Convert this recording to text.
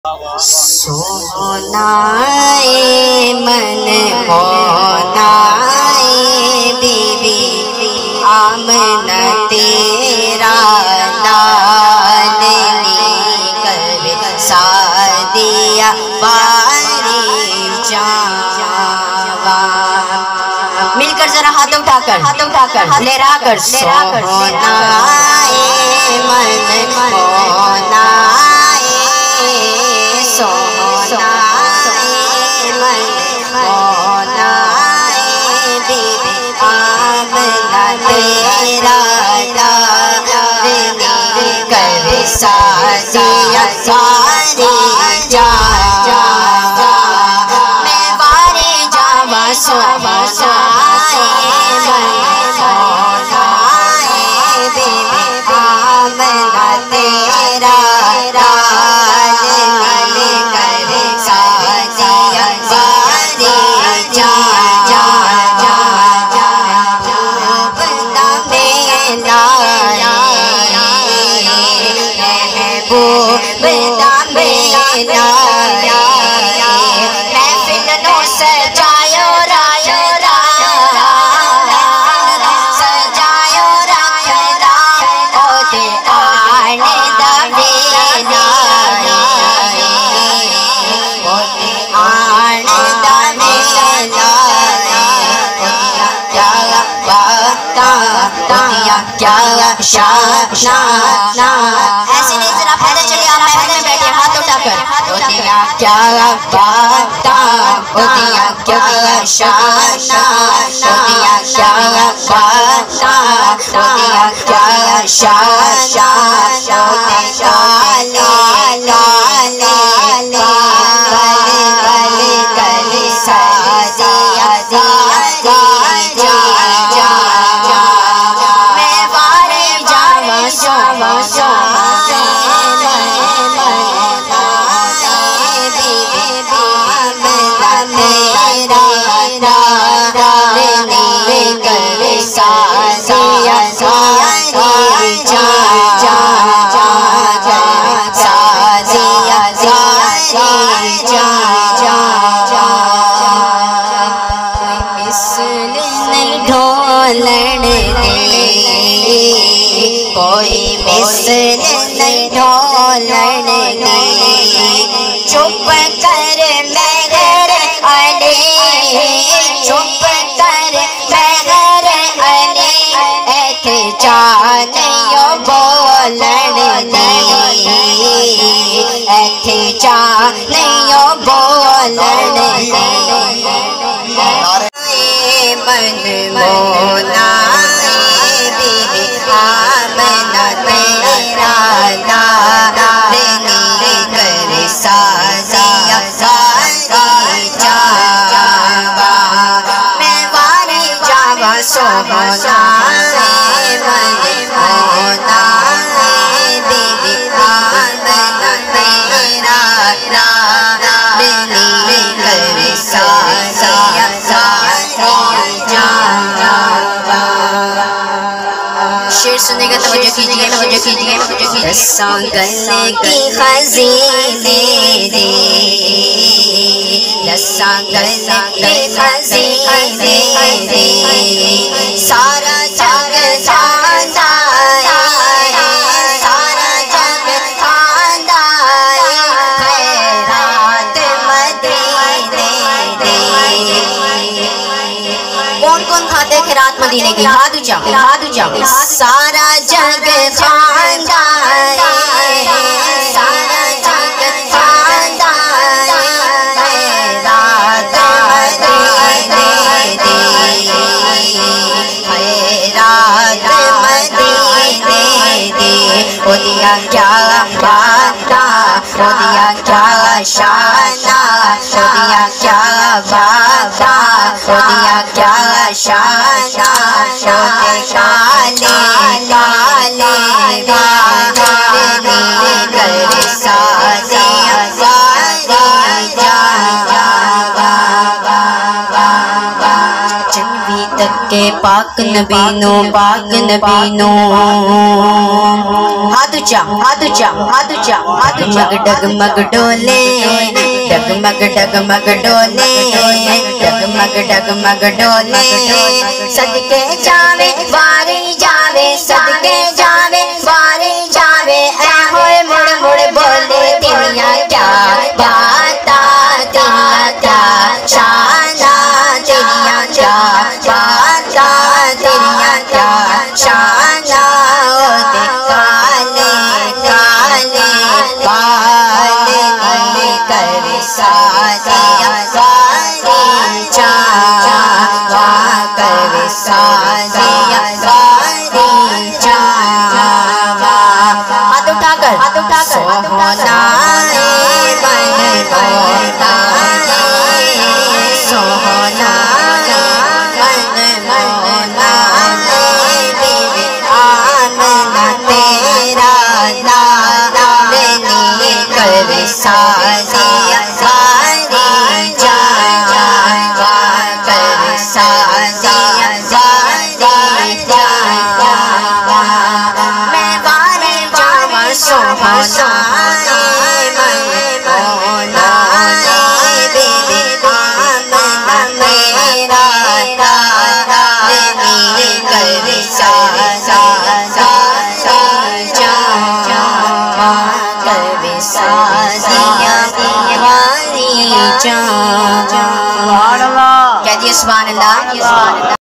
सोनाए मन होनाए बीवी आमना तेरा लाल कर सादिया बारी जावा। मिलकर जरा हाथ उठाकर लहरा कर सोनाए मन होनाए सोनाए मन होनाए बीवी आमना तेरा लाल कर सादिया सारी जावा। मैं बारे जावा सोनाए मन होनाए बीवी आमना तेरा लाल कर सादिया सारी जावा। बंदा मेरा बंदा मेरा महफिल नो सजायो रायो सजायो राखदा ओदे आने दा मेला ओदे आने दा मेला क्या बाता दुनिया क्या शाना। ऐसे नहीं जरा पैदल चलिए, आप महफिल में बैठे हाथ उठाकर दुनिया क्या बाता दुनिया क्या शाना दुनिया क्या बाता दुनिया क्या शाना। मैं बारे जावा ढोलण दे कोई मिसल नहीं ढोलण दे। चुप कर मेहर अले चुप कर मेहर अले ऐथे जानियो बोलण दे ऐथे जानियो बोलण दे। मन मोनाए बीवी आमना तेरा लाल कर सादिया सारी जावा। मैं बारी जावा सोनाए मन मोनाए बीवी आमना तेरा लाल कर सादिया शेर सुनेगा तवज्जो कीजिए। रसांगल की खजीने दे रसांगल की खजीने दे सारा जग खांदा सारा जग खांदा खैरात मदीने दे। कौन कौन खाते खैरात मदीने की? हाथ उठाओ सारा जग खांदा सारा जग खांदा खैरात मदीने दे खैरात मदीने दे। ओदिया क्या बाता ओदिया क्या शाना ओदिया क्या बाता ओदिया क्या शाना। ओदे काले कर सादिया सारी जावा। चंवी तक کے پاک نبی نو ہاتھ اونچا ڈگمگ ڈگمگ ڈولے ڈگمگ ڈولے صدقے جاوے واری جاوے صدقے جاوے واری جاوے اے ہوئے مڑ مڑ بولے تیریاں کیا باتا تیریاں کیا شانا تیریاں کیا باتا تیریاں کیا شانا او دے کالے کالے کالے نیلے کر سادیا واری جاوا کر سادیا واری جاوا ہاتھ اٹھا کر سونا سونا آمنہ تیرا دادنی کر سادیا واری جاوا کر سادیا واری جاوا میں واری جاوا سونا کہہ دیے سبحان اللہ.